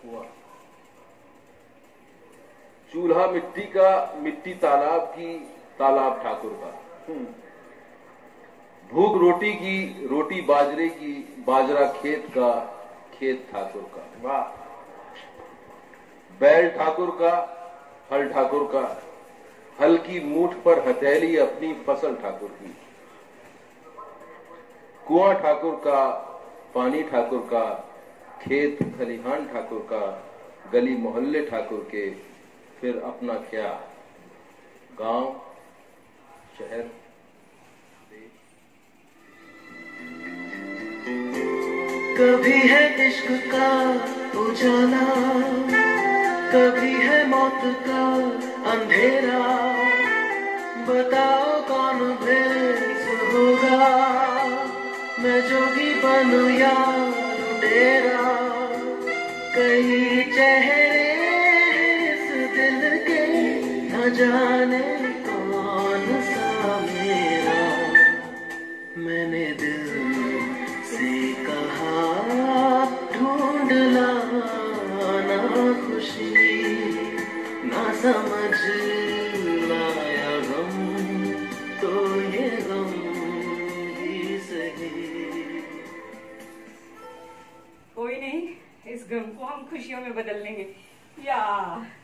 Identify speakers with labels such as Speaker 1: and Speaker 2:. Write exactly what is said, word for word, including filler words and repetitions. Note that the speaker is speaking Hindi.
Speaker 1: कुआं। चूल्हा मिट्टी का, मिट्टी तालाब की, तालाब ठाकुर का। भूख रोटी की, रोटी बाजरे की, बाजरा खेत का, खेत ठाकुर का।
Speaker 2: वाह।
Speaker 1: बैल ठाकुर का, हल ठाकुर का, हल की मूठ पर हथेली अपनी, फसल ठाकुर की। कुआं ठाकुर का, पानी ठाकुर का, खेत खलिहान ठाकुर का, गली मोहल्ले ठाकुर के, फिर अपना क्या, गांव, शहर, देश।
Speaker 3: कभी है इश्क का उजाला, कभी है मौत का अंधेरा, बताओ कौन भेस होगा, मैं जोगी बनूं या लुटेरा। कई चेहरे इस दिल के, न जाने कौन सा मेरा। मैंने दिल से कहा ढूंढ लाना खुशी, ना समझ लाया गम, तो ये गम ही सही।
Speaker 4: कोई नहीं, इस गम को हम खुशियों में बदल लेंगे। या